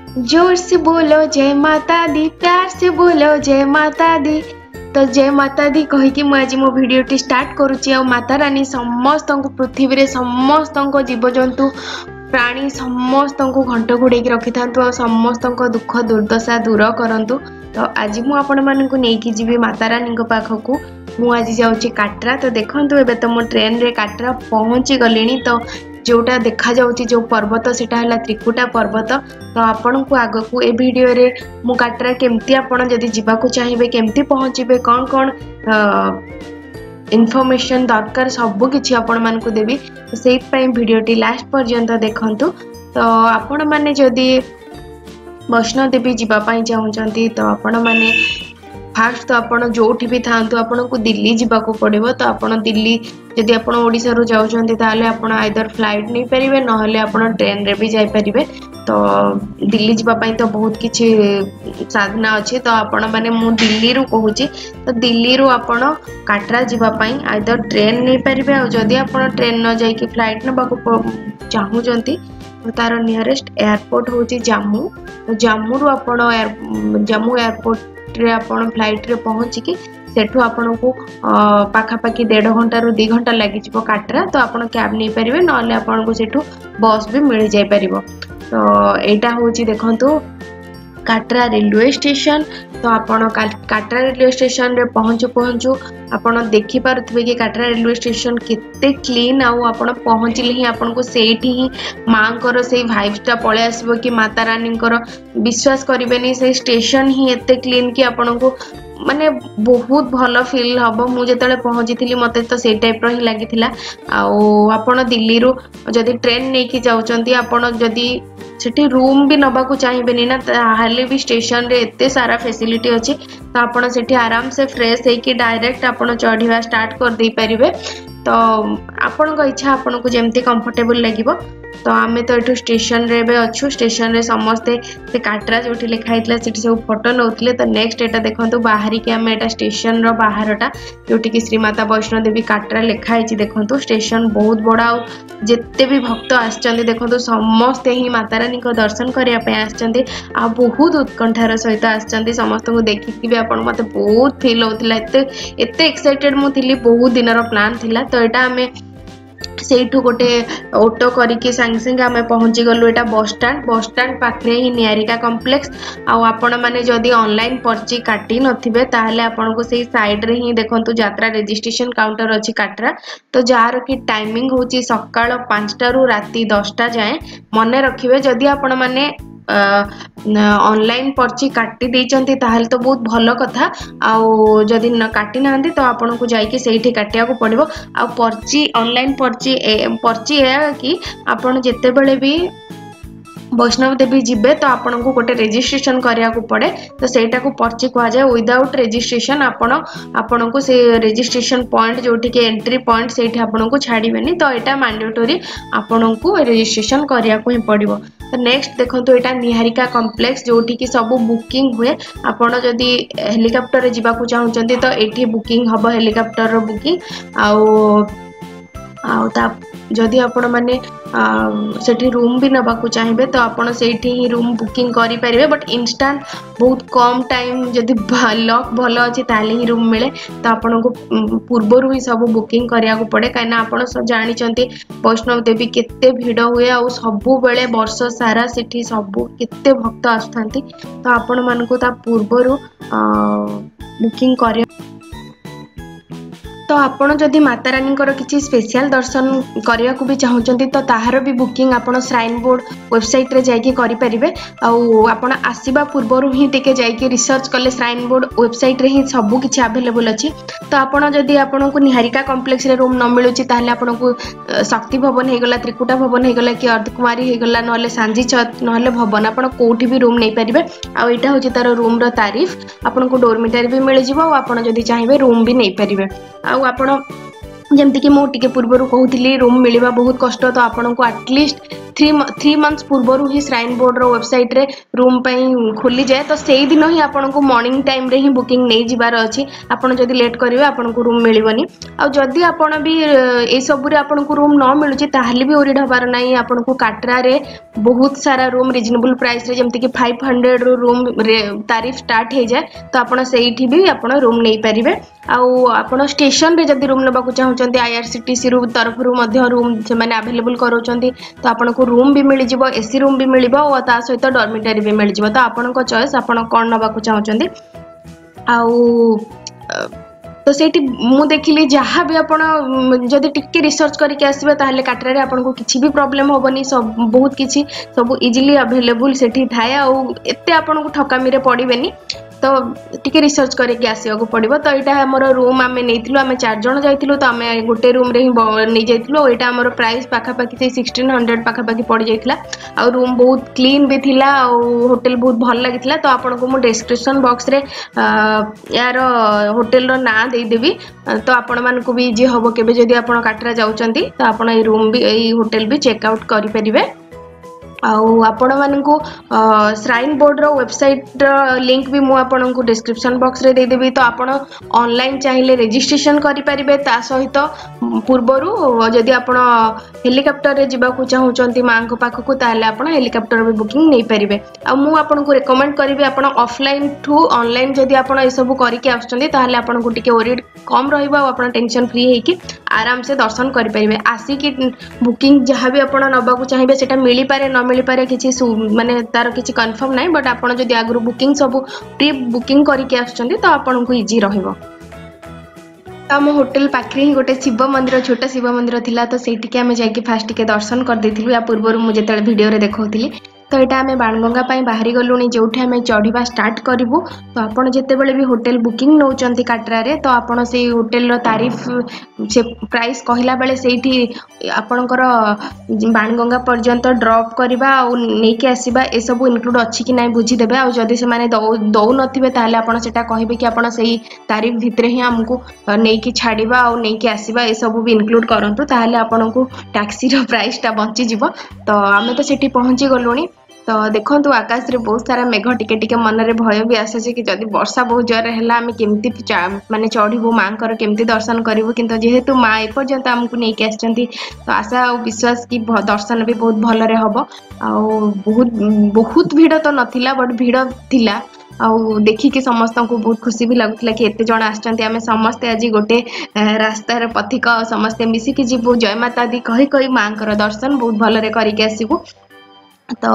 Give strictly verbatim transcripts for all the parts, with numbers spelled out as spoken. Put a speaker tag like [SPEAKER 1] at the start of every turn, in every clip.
[SPEAKER 1] जोर से बोलो जय माता दी, प्यार से बोलो जय माता दी। तो जय माता दी कहीकि मुझे मो भिडियोटी स्टार्ट करुच्ची। आ माता रानी समस्त पृथ्वी रे समस्त जीवजंतु प्राणी समस्त घंट घोड़े रखि था, समस्त दुख दुर्दशा दूर करंतु। तो आज मु आपण मानकु नेकी जीवी माता रानी पाखकु। मु आज जाउची काटरा। तो देखंतु एबे तो मो ट्रेन रे काटरा पहुंची गलिनी। तो जोटा देखा जाउची जो पर्वत सेटा हला त्रिकुटा पर्वत। तो आपण को आग को ए वीडियो रे मु काटरा केमती आपण जदी जीवा को चाहिबे केमती पहुंचीबे कोन कोन इनफॉरमेशन दरकार सब किछि आपण मान को देबी। तो सेहि पई वीडियोटी लास्ट पर्यंत देखंतु। तो आपण माने जदी वैष्णो देवी जीवा पई चाहउचंती तो आपण माने फास्ट तो आपण जोठी भी थांतु आपण को दिल्ली जीवा को पड़िबो। तो आपण दिल्ली जदि आपण ओडिसा रो जाउचंती ताले आपण आइदर फ्लाइट नहीं परिबे नहले आपण ट्रेन रे भी जाई परिबे। तो दिल्ली जीवा पई तो बहुत किछि साधना अछि। तो आपण माने मु दिल्ली रो कहूची। तो दिल्ली रो आपण काटरा जीवा पई आइदर ट्रेन नहीं परिबे। आ जदि आपण ट्रेन न जाई कि फ्लाइट न बाको चाहूचंती तो तार नियरेस्ट एयरपोर्ट होची जम्मू। तो जम्मू रो आपण जम्मू एयरपोर्ट रे आपण फ्लाइट रे पहुंची कि सेठू आपण को पाखापाखि डेढ़ घंटा रू दो घंटा लगी जिवो काटरा। तो आपण कैब नहीं परिबे नले आपण को सेठू बस भी मिल जाय परिबो। तो एटा होची देखंतु काटरा रेलवे स्टेशन। तो आपण काटरा रेलवे स्टेशन रे पहुंचु पहुंचु आपण देखि पारुथबे कि काटरा रेलवे स्टेशन केते क्लीन। आउ आपण पहुंचले ही आपण को सेठी ही मां कर से वाइब्स ता पळे आसीबो कि माता रानी कर विश्वास करिबेनी से स्टेशन ही एते क्लीन कि आपण को माने बहुत भल फील हम। मु जेतले पहुंची थी मते तो से टाइप रो ही लागिथिला। आउ आपण दिल्ली रो जदी ट्रेन नै कि जाउचंती आपण जदी सेठी रूम भी नबा को चाहिबेनी ना ताहाले भी स्टेशन रे एते सारा फैसिलिटी अछि। तो आपण सेठी आराम से फ्रेश हे कि डायरेक्ट आपण चढ़िवा स्टार्ट कर दे परिबे। तो आपण को इच्छा आपण को जेमती कंफर्टेबल लागिबो। तो आमे तो एठू स्टेशन रे बे अच्छु। स्टेशन रे समस्ते से काटरा जोठी लिखा हितला सेठी सब फोटो नउतले। तो नेक्स्ट एटा देखंतु बाहरी के आमे एटा स्टेशन रो बाहरटा जोठी कि श्री माता वैष्णो देवी काटरा लिखा हिची। देखंतु स्टेशन बहुत बड़ा। जेते भी भक्त आछचंदी देखंतु समस्ते ही माता रानी को दर्शन करिया पे आछचंदी। आ बहुत उत्कंठार सहित आछचंदी। समस्त को देखि कि भी आपण मते बहुत फील होतला। एते एते एक्साइटेड मु थिली। बहुत दिन रो प्लान थिला। तो एटा हमें सेठू गोटे ऑटो करिके संगे संगे आमे पहुंची गलु। एटा बस स्टैंड बस स्टैंड पाखरे ही नियारिका कॉम्प्लेक्स। आ आपण माने जदी ऑनलाइन पर्ची काटी नथिबे ताहले आपण को सेही साइड रे ही देखंतु यात्रा रजिस्ट्रेशन काउंटर अछि काटरा। तो जार की टाइमिंग होची सकाळ पाँचटा रु राती दसटा जाए। मने रखिबे जदी आपण माने ऑनलाइन पर्ची काटी देचंती ताहले तो बहुत भलो कथा। आउ जदी न काटी नांदी तो आपण को जाई कि सेठी काटिया को पड़िबो। आ पर्ची ऑनलाइन पर्ची पर्ची है कि आपण जेते बेले भी वैष्णव देवी जीवे तो आपण को गोटे रजिस्ट्रेशन करिया को पड़े। तो सेटा को पर्ची कहा जाए। विदाउट रजिस्ट्रेशन आपण आपण को से रजिस्ट्रेशन पॉइंट जोठी के एंट्री पॉइंट सेठी आपण को छाड़ीबेनी। तो एटा मैंडेटरी आपण को रजिस्ट्रेशन करिया को ही पड़िबो। तो नेक्स्ट देखंतु एटा निहारिका कॉम्प्लेक्स जोठी की सब बुकिंग हुए। आपण जदी हेलीकॉप्टर रे जीवा को चाहउचंती तो एठी बुकिंग हबो हेलीकॉप्टर रो बुकिंग। आउ आउ ता जदि आपण माने सेठी रूम भी नबा को चाहिबे तो आपण सेठी ही रूम बुकिंग करि परिबे। बट इंस्टेंट बहुत कम टाइम जदि लक भलो अछि ताले ही रूम मिले। तो आपण को पूर्वरु ही सब बुकिंग करिया को पड़े। काइना आपण सब जानि चंती वैष्णव देवी केते भीड़ हुए। आ सबु बेले वर्ष सारा सेठी सबु केते भक्त आस्थांती। तो आपण मान को ता पूर्वरु बुकिंग करिया। तो आपण जदि माता रानी को किसी स्पेशल दर्शन करिया को भी चाहउचंती तो ताहार भी बुकिंग आपण श्राइन बोर्ड वेबसाइट रे जाई कि करि परिबे। आउ आपण आसीबा पूर्वरु ही टिके जाई कि रिसर्च कले श्राइन बोर्ड वेबसाइट रे ही सब किछि अवेलेबल अछि। तो आपण जदि आपण को निहारिका कॉम्प्लेक्स रे रूम न मिलुची ताहले आपण को शक्ति भवन हे गला त्रिकुटा भवन हे गला कि अर्धकुमारी हे गला नले सांजी छत नले भवन आपण कोठी भी रूम नै परिबे। आ एटा होची तार रूम रो तारीफ। आपण को डोरमिटरी भी मिल जिवो। आपण जदि चाहिबे रूम भी नै परिबे। आ आपण जमती कि मु टिके पूर्वरु कहूतिली रूम मिलिबा बहुत कष्ट। तो आपण को एटलीस्ट थ्री थ्री मंथ्स पूर्व ही श्राइन बोर्ड रो वेबसाइट रे रूम पई खोली जाए तो सेही दिन ही आपन को मॉर्निंग टाइम रे ही बुकिंग नहीं जिबार अछि आपन जदी लेट करिवे आपन को रूम मिलिबनी आ जदी आपन भी ए सब रे आपन को रूम न मिलुची ताहले भी ओरिड हबार नाही आपन को काटरा रे बहुत सारा रूम रिजनेबल प्राइस रे जेमति कि फाइव हंड्रेड रो रूम तारीफ स्टार्ट हे जाए तो आपन सेही भी आपन रूम नहीं परिवे आउ आपन स्टेशन रे जदी रूम लेबा को चाहउचंती आईआरसीटीसी रू तरफ रू मध्य रूम से माने अवेलेबल करूचंती तो आपन को रूम भी मिल जिवो एसी रूम भी मिलिबो और ता सहित डॉर्मिटरी भी मिल जिवो तो आपन को चॉइस आपन कोन नबा को चाहउचंती आउ तो सेठी मु देखिली जहाँ भी आपण जदि टिके रिसर्च करके आसबे ताहले काटरा रे आपण को किछि भी प्रॉब्लम होबनी सब बहुत किछि सब इजीली अवेलेबल सेठी थाए आ एते आपण को ठकामी रे पड़िबेनी तो टिके रिसर्च करके आसिया को पड़िबो तो एटा हमर रूम आमे नेथिलु आमे चार जण जाइथिलु तो आमे गोटे रूम रे ही नै जाइथिलु एटा हमर प्राइस पाखा पाखी से सिक्सटीन हंड्रेड पाखा पाखी पड़ जाइथिला आ रूम बहुत क्लीन भी थिला आ होटल बहुत भल लागिथिला तो आपण को मु डिस्क्रिप्शन बॉक्स रे यार होटल रो ना दे देबी तो आपण मान को भी जे हबो केबे जदी आपण काटरा जाउचंती तो आपण ए रूम भी ए होटल भी चेक आउट करि परिबे आउ आपण मानकु श्राइन बोर्ड रो वेबसाइट लिंक भी मु आपण को डिस्क्रिप्शन बॉक्स रे दे देबी तो आपण ऑनलाइन चाहिए रजिस्ट्रेशन करि परिबे ता सहित पूर्वरु जदी आपण हेलिकॉप्टर रे जिबा को चाहउचंती मां को पाख को ताले आपण हेलिकॉप्टर भी बुकिंग नै परिबे आ मु आपण को रेकमेंड करबी आपण ऑफलाइन टू ऑनलाइन जदी आपण ए सब करि के आछंती ताले आपण को टिके ओरिड कम रहइबो आपण टेंशन फ्री हे कि आराम से दर्शन करि परिबे आसी कि बुकिंग जहां भी आपण नबा को चाहिबे सेटा मिली पारे न मिली पारे किछि माने तार किछि कंफर्म नै बट आपण जदी आगु बुकिंग सब प्री बुकिंग करि के आछंती तो आपण को इजी रहइबो आम होटल पाखे ही गोटे शिव मंदिर छोट शिव मंदिर थिला तो सेठी आम जाके फास्ट के दर्शन कर देथिलु या पूर्व मुझे वीडियो रे देखौथिली तो यहाँ आम बाणगंगा बाहरी गलुनी जो आम चढ़ा स्टार्ट करूँ तो आपड़ जितेबाला भी होटेल बुकिंग नौकरी काटरा रे तो आपड़ से होटेल तारीफ से प्राइस कहला बेले से आपणकर बाणगंगा पर्यंत ड्रॉप करवा नहीं आसवा ए सब इनक्लूड अच्छी कि नहीं बुझीदेवे आ जदि से दौ नथिबे ताहले आपण सेटा कहिबे कि आपण सही तारीफ भितर ही आमको नहीं छाड़वा आ नहीं आसवा ए सब भी इनक्लूड करंतु ताहले आपण को टैक्सी रो प्राइस टा बंची जिवो तो आमे तो सेठी पहुंची गलुनी तो देखो आकाश रे बहुत सारा मेघ टिके टिके मन रे भय भी आसे कि जदि वर्षा बहुत जोर है आम केमती माने चढ़ू माँ केमती दर्शन करूँ किंतु जेहेतु माँ एपर्यंत आमको नहीं आसती तो आशा और विश्वास कि दर्शन भी बहुत भलरे हम आ बहुत बहुत भिड़ तो नथिला बट भिड़ थिला आउ देखिकी समस्त को बहुत खुशी भी लगुला कि एत जन आम समस्ते आज गोटे रास्तार पथिक समस्ते मिसिकी जीवु जय माता दी कही कही माँ दर्शन बहुत भलरे करके आसबू तो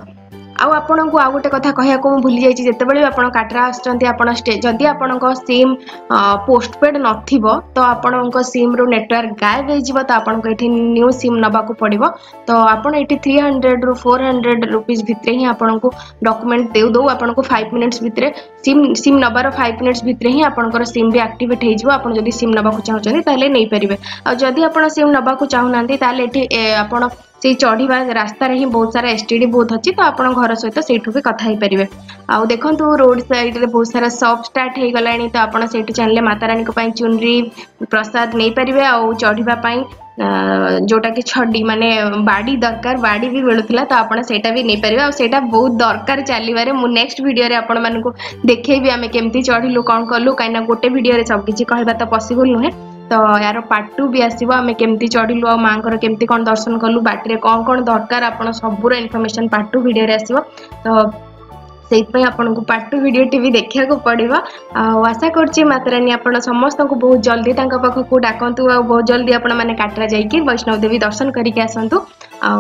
[SPEAKER 1] आउ आपण को आउ गोटे कथा कहया को भूली जाइए जितेबाला आप काटरा आसपा जदि आपण सिम पोस्टपेड नथिबो तो आपण सिम रो नेटवर्क गायब हो तो आपको ये न्यू सिम नबा को पड़ो तो आपड़ ये थ्री हंड्रेड रु फोर हंड्रेड रुपीज भितर ही आपन को डॉक्यूमेंट दे दो आपन को फाइव मिनिट्स भितर सिम सिम नबार फाइव मिनिट्स भितर ही आपन सिम भी एक्टिवेट हो आप जदि सिम नबा को चाहते ताले नहीं पारे आ जदि आप सिम नबा को चाहूना ताले आपड़ से चढ़ा रास्ता ही बहुत सारा एसटीडी बहुत अच्छी तो आप घर सहित से भी कथा ही पारे आउ देखो रोड साइड रे बहुत सारा शॉप स्टार्ट हो गला तो आप चाहिए माता रानी को चुनरी प्रसाद नहीं पारे आउ चढ़ापी जोटा कि छड़ी माने बाड़ी दरकार बाड़ी भी मिलूला तो आपड़ से भी नहीं पारे आटा बहुत दरकार चलवे मुझे नेक्स्ट वीडियो आपण मानक देखेबी आम केमती चढ़लु कौन कलु कहीं गोटे वीडियो सबकि कहवा तो पॉसिबल नुहे तो यार पार्ट टू भी आसो आम केमती चढ़लु आ माँ केमती कौन दर्शन कलु बाटे कौन कौन दरकार आप सबूर इनफॉरमेशन पार्ट टू वीडियो आसो तो से आपन को पार्ट टू वीडियो टी देखा पड़ो आशा कर माता रानी आप समस्त को बहुत जल्दी पाख को डाकतु आ बहुत जल्दी आपण मैंने काटरा जाइए वैष्णव देवी दर्शन करके आसतु आ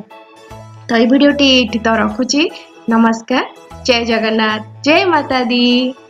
[SPEAKER 1] तो ये वीडियो टी तो रखुची नमस्कार जय जगन्नाथ जय माता दी।